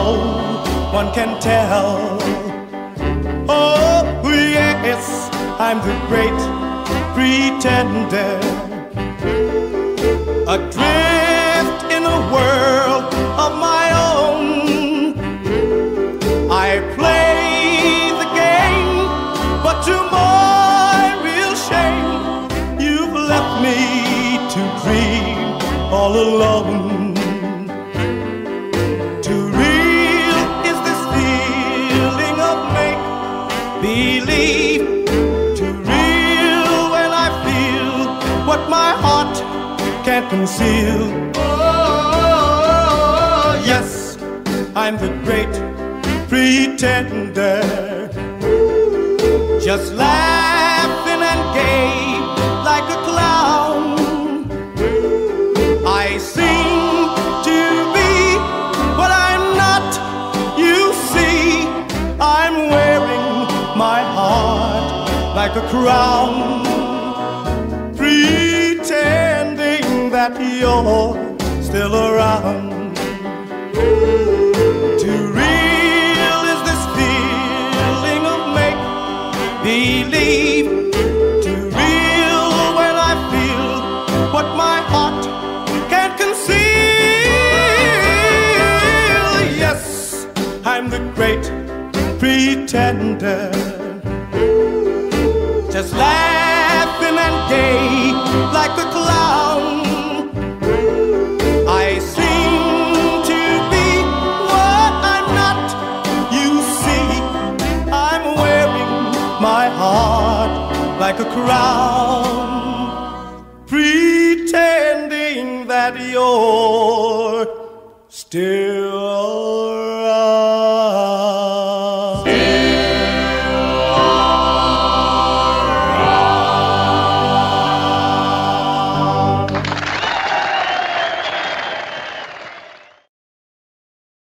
one can tell. Oh, yes, I'm the great pretender, adrift in a world of my own. I play the game, but to my real shame, you've left me to dream all alone. Too real is this feeling of make-believe, too real when I feel what my heart can't conceal. Oh, yes, I'm the great pretender, just laughing and gay like a clown. I seem to be what I'm not, you see. I'm wearing my heart like a crown, pretending that you're still around. Too real is this feeling of make-believe, too real when I feel what my heart can't conceal. Yes, I'm the great pretender, just laughing and gay like a clown. I seem to be what I'm not, you see. I'm wearing my heart like a crown, pretending that you're still